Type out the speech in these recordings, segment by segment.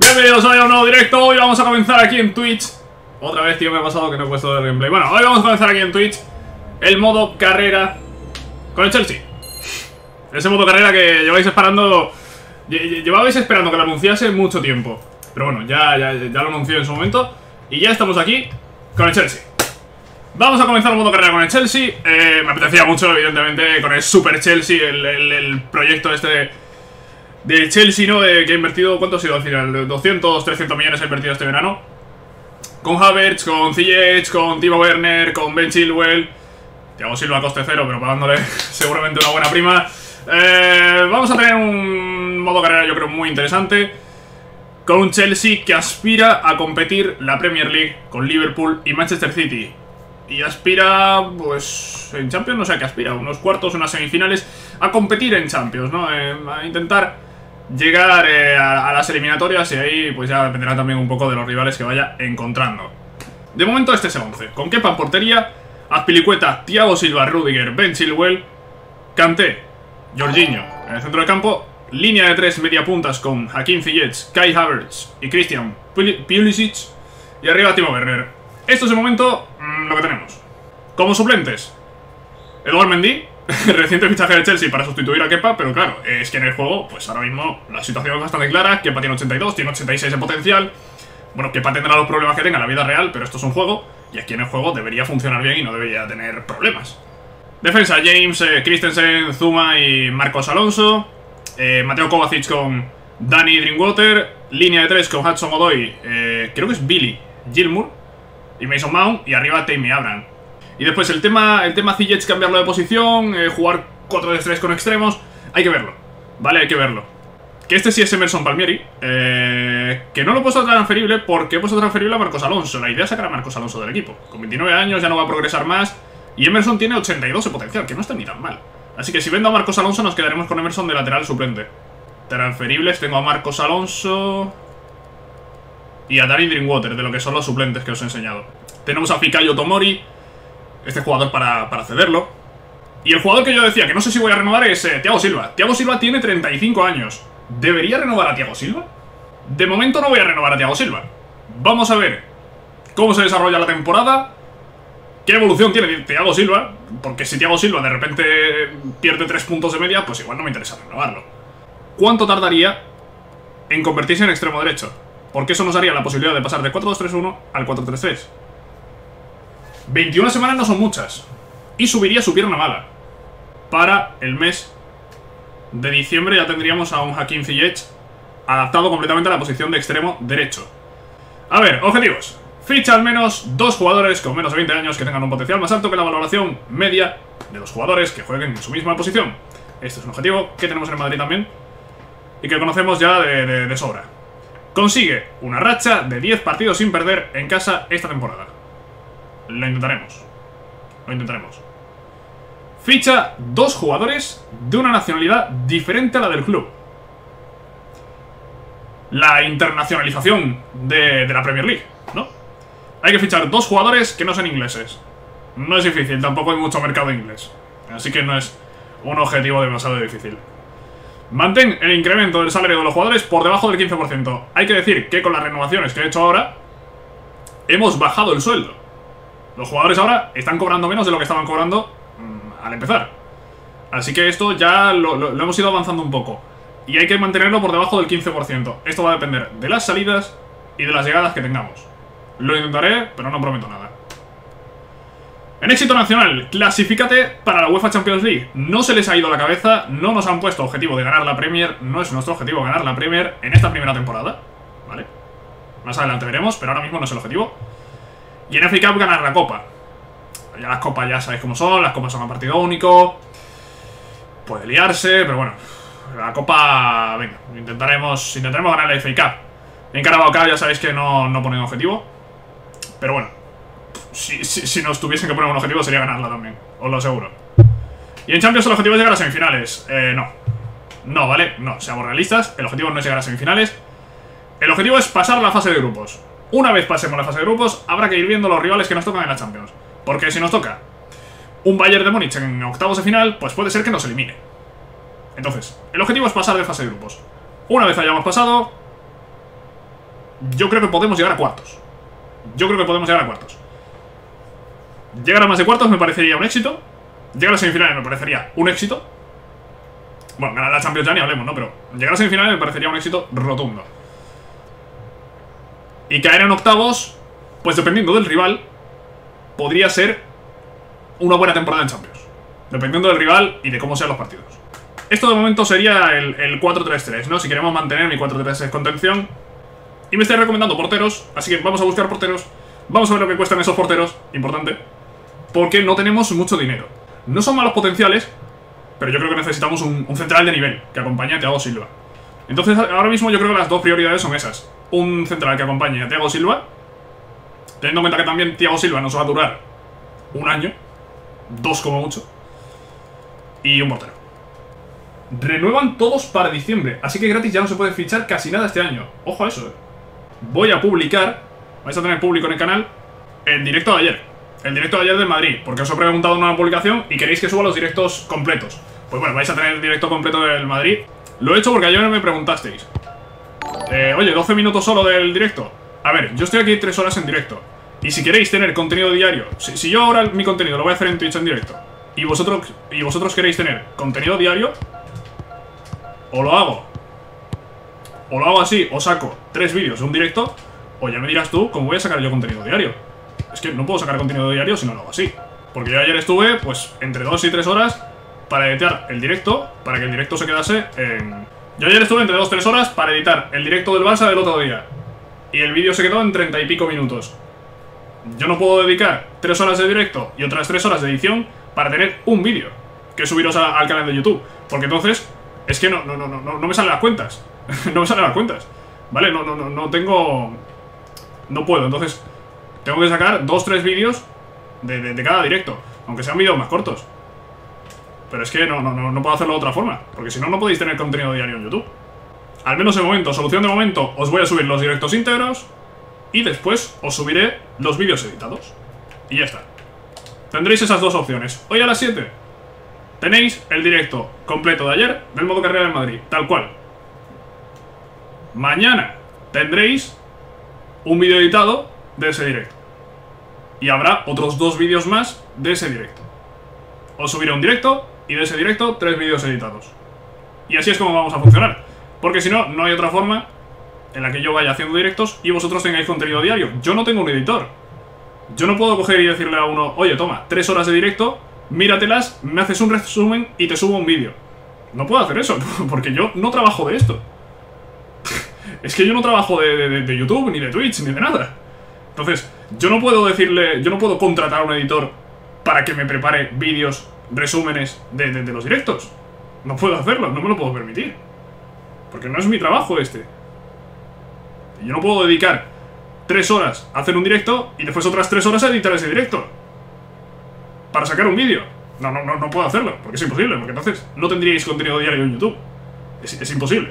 Bienvenidos a un nuevo directo. Hoy vamos a comenzar aquí en Twitch. Otra vez, tío, me ha pasado que no he puesto el gameplay. Bueno, hoy vamos a comenzar aquí en Twitch el modo carrera con el Chelsea. Ese modo carrera que llevabais esperando que lo anunciase mucho tiempo. Pero bueno, ya lo anunció en su momento. Y ya estamos aquí con el Chelsea. Vamos a comenzar el modo carrera con el Chelsea. Me apetecía mucho, evidentemente, con el Super Chelsea, el proyecto este de Chelsea, ¿no? Que ha invertido, ¿cuánto ha sido al final? 200, 300 millones ha invertido este verano. Con Havertz, con Ziyech, con Timo Werner, con Ben Chilwell. Thiago Silva a coste cero, pero pagándole seguramente una buena prima. Vamos a tener un modo carrera, yo creo, muy interesante, con un Chelsea que aspira a competir la Premier League con Liverpool y Manchester City. Y aspira, pues, en Champions, no sé a qué aspira, unos cuartos, unas semifinales, a competir en Champions, ¿no? A intentar llegar a las eliminatorias, y ahí pues ya dependerá también un poco de los rivales que vaya encontrando. De momento este es el 11, con Kepa en portería, Azpilicueta, Thiago Silva, Rudiger, Ben Chilwell, Kanté, Jorginho en el centro del campo, línea de 3 mediapuntas con Hakim Ziyech, Kai Havertz y Christian Pulisic, y arriba Timo Werner. Esto es de momento lo que tenemos. Como suplentes, Edouard Mendy, reciente fichaje de Chelsea para sustituir a Kepa, pero claro, es que en el juego, pues ahora mismo la situación es bastante clara. Kepa tiene 82, tiene 86 de potencial. Bueno, Kepa tendrá los problemas que tenga en la vida real, pero esto es un juego, y aquí en el juego debería funcionar bien y no debería tener problemas. Defensa, James, Christensen, Zuma y Marcos Alonso. Mateo Kovacic con Danny Drinkwater. Línea de 3 con Hudson-Odoi, creo que es Billy Gilmour y Mason Mount, y arriba Tammy Abraham. Y después el tema Ziyech, cambiarlo de posición, jugar 4-3-3 con extremos. Hay que verlo, ¿vale? Hay que verlo. Que este sí es Emerson Palmieri, que no lo he puesto transferible porque he puesto transferible a Marcos Alonso. La idea es sacar a Marcos Alonso del equipo. Con 29 años ya no va a progresar más, y Emerson tiene 82 de potencial, que no está ni tan mal. Así que si vendo a Marcos Alonso nos quedaremos con Emerson de lateral suplente. Transferibles tengo a Marcos Alonso y a Danny Drinkwater, de lo que son los suplentes que os he enseñado. Tenemos a Fikayo Tomori, este jugador para cederlo. Y el jugador que yo decía que no sé si voy a renovar es Thiago Silva. Thiago Silva tiene 35 años. ¿Debería renovar a Thiago Silva? De momento no voy a renovar a Thiago Silva. Vamos a ver cómo se desarrolla la temporada, qué evolución tiene Thiago Silva, porque si Thiago Silva de repente pierde 3 puntos de media, pues igual no me interesa renovarlo. ¿Cuánto tardaría en convertirse en extremo derecho? Porque eso nos daría la posibilidad de pasar de 4-2-3-1 al 4-3-3. 21 semanas no son muchas. Y subiría su pierna mala. Para el mes de diciembre ya tendríamos a un Hakim Ziyech adaptado completamente a la posición de extremo derecho. A ver, objetivos. Ficha al menos 2 jugadores con menos de 20 años que tengan un potencial más alto que la valoración media de los jugadores que jueguen en su misma posición. Este es un objetivo que tenemos en el Madrid también y que conocemos ya de sobra. Consigue una racha de 10 partidos sin perder en casa esta temporada. Lo intentaremos. Lo intentaremos. Ficha 2 jugadores de una nacionalidad diferente a la del club. La internacionalización de la Premier League, ¿no? Hay que fichar 2 jugadores que no sean ingleses. No es difícil, tampoco hay mucho mercado inglés, así que no es un objetivo demasiado difícil. Mantén el incremento del salario de los jugadores por debajo del 15%. Hay que decir que con las renovaciones que he hecho ahora hemos bajado el sueldo. Los jugadores ahora están cobrando menos de lo que estaban cobrando al empezar. Así que esto ya lo hemos ido avanzando un poco. Y hay que mantenerlo por debajo del 15%. Esto va a depender de las salidas y de las llegadas que tengamos. Lo intentaré, pero no prometo nada. En éxito nacional, clasifícate para la UEFA Champions League. No se les ha ido la cabeza, no nos han puesto objetivo de ganar la Premier. No es nuestro objetivo ganar la Premier en esta primera temporada, ¿vale? Más adelante veremos, pero ahora mismo no es el objetivo. Y en FA Cup ganar la Copa. Ya las copas ya sabéis cómo son, las copas son a partido único. Puede liarse, pero bueno. La Copa, venga, intentaremos ganar la FA Cup. En Carabao Cup ya sabéis que no ponen objetivo. Pero bueno, si nos tuviesen que poner un objetivo sería ganarla también, os lo aseguro. Y en Champions el objetivo es llegar a semifinales. No, ¿vale? No, seamos realistas. El objetivo no es llegar a semifinales. El objetivo es pasar la fase de grupos. Una vez pasemos la fase de grupos, habrá que ir viendo los rivales que nos tocan en la Champions. Porque si nos toca un Bayern de Múnich en octavos de final, pues puede ser que nos elimine. Entonces, el objetivo es pasar de fase de grupos. Una vez hayamos pasado, yo creo que podemos llegar a cuartos. Llegar a más de cuartos me parecería un éxito. Llegar a semifinales me parecería un éxito. Bueno, ganar la Champions ya ni hablemos, ¿no? Pero llegar a semifinales me parecería un éxito rotundo. Y caer en octavos, pues dependiendo del rival, podría ser una buena temporada en Champions. Dependiendo del rival y de cómo sean los partidos. Esto de momento sería el 4-3-3, ¿no? Si queremos mantener mi 4-3-3 contención. Y me estoy recomendando porteros, así que vamos a buscar porteros. Vamos a ver lo que cuestan esos porteros, importante. Porque no tenemos mucho dinero. No son malos potenciales, pero yo creo que necesitamos un central de nivel que acompañe a Thiago Silva. Entonces ahora mismo yo creo que las dos prioridades son esas. Un central que acompañe a Thiago Silva, teniendo en cuenta que también Thiago Silva nos va a durar un año, 2 como mucho. Y un portero. Renuevan todos para diciembre, así que gratis ya no se puede fichar casi nada este año. Ojo a eso, Voy a publicar, vais a tener público en el canal, el directo de ayer. El directo de ayer del Madrid, porque os he preguntado en una publicación y queréis que suba los directos completos. Pues bueno, vais a tener el directo completo del Madrid. Lo he hecho porque ayer me preguntasteis. Oye, 12 minutos solo del directo. A ver, yo estoy aquí 3 horas en directo. Y si queréis tener contenido diario, si yo ahora mi contenido lo voy a hacer en Twitch en directo, y vosotros queréis tener contenido diario, o lo hago así, o saco 3 vídeos de un directo, o ya me dirás tú cómo voy a sacar yo contenido diario. Es que no puedo sacar contenido diario si no lo hago así. Porque yo ayer estuve, pues, entre 2 y 3 horas para editar el directo, para que el directo se quedase en... Yo ayer estuve entre 2-3 horas para editar el directo del Barça del otro día. Y el vídeo se quedó en 30 y pico minutos. Yo no puedo dedicar 3 horas de directo y otras 3 horas de edición para tener un vídeo que subiros al canal de YouTube. Porque entonces, es que no me salen las cuentas. No me salen las cuentas. ¿Vale? No tengo... No puedo, entonces... Tengo que sacar 2-3 vídeos de cada directo, aunque sean vídeos más cortos. Pero es que no puedo hacerlo de otra forma, porque si no, no podéis tener contenido diario en YouTube. Al menos de momento, solución de momento, os voy a subir los directos íntegros y después os subiré los vídeos editados. Y ya está. Tendréis esas dos opciones. Hoy a las 7 tenéis el directo completo de ayer del modo carrera del Madrid, tal cual. Mañana tendréis un vídeo editado de ese directo. Y habrá otros 2 vídeos más de ese directo. Os subiré un directo y de ese directo 3 vídeos editados. Y así es como vamos a funcionar. Porque si no, no hay otra forma en la que yo vaya haciendo directos y vosotros tengáis contenido diario. Yo no tengo un editor. Yo no puedo coger y decirle a uno, oye, toma, 3 horas de directo, míratelas, me haces un resumen y te subo un vídeo. No puedo hacer eso, porque yo no trabajo de esto. Es que yo no trabajo de YouTube, ni de Twitch, ni de nada. Entonces, yo no puedo decirle, yo no puedo contratar a un editor para que me prepare vídeos, resúmenes de los directos. No puedo hacerlo, no me lo puedo permitir. Porque no es mi trabajo este. Yo no puedo dedicar 3 horas a hacer un directo y después otras 3 horas a editar ese directo para sacar un vídeo. No puedo hacerlo, porque es imposible. Porque entonces no tendríais contenido diario en YouTube. Es imposible.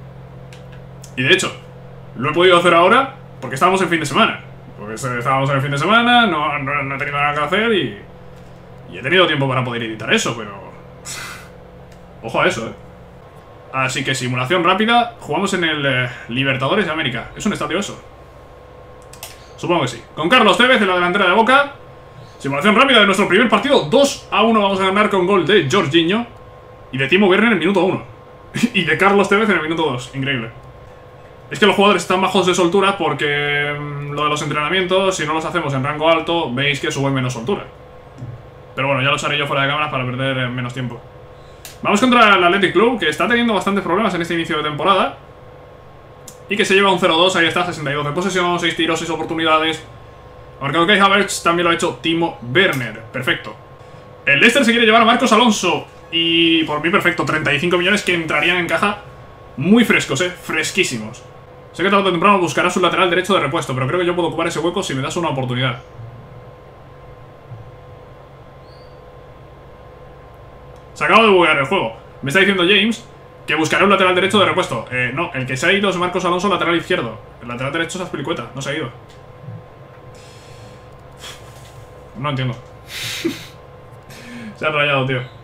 Y de hecho, lo he podido hacer ahora porque estábamos en fin de semana. Porque estábamos en el fin de semana, no he tenido nada que hacer y he tenido tiempo para poder editar eso, pero... Ojo a eso, Así que simulación rápida. Jugamos en el Libertadores de América. ¿Es un estadio eso? Supongo que sí. Con Carlos Tevez en la delantera de Boca. Simulación rápida de nuestro primer partido. 2-1 vamos a ganar con gol de Jorginho y de Timo Werner en el minuto 1. Y de Carlos Tevez en el minuto 2. Increíble. Es que los jugadores están bajos de soltura porque lo de los entrenamientos, si no los hacemos en rango alto, veis que suben menos soltura. Pero bueno, ya los haré yo fuera de cámara para perder menos tiempo. Vamos contra el Athletic Club, que está teniendo bastantes problemas en este inicio de temporada. Y que se lleva un 0-2, ahí está, 62 de posesión, 6 tiros, 6 oportunidades. Ha marcado Kai Havertz, también lo ha hecho Timo Werner, perfecto. El Leicester se quiere llevar a Marcos Alonso. Y por mí perfecto, 35 millones que entrarían en caja muy frescos, fresquísimos. Sé que tarde o temprano buscarás un lateral derecho de repuesto, pero creo que yo puedo ocupar ese hueco si me das una oportunidad. Se acaba de buguear el juego. Me está diciendo James que buscaré un lateral derecho de repuesto. No, el que se ha ido es Marcos Alonso, lateral izquierdo. El lateral derecho es Azpilicueta, no se ha ido. No entiendo. Se ha rayado, tío.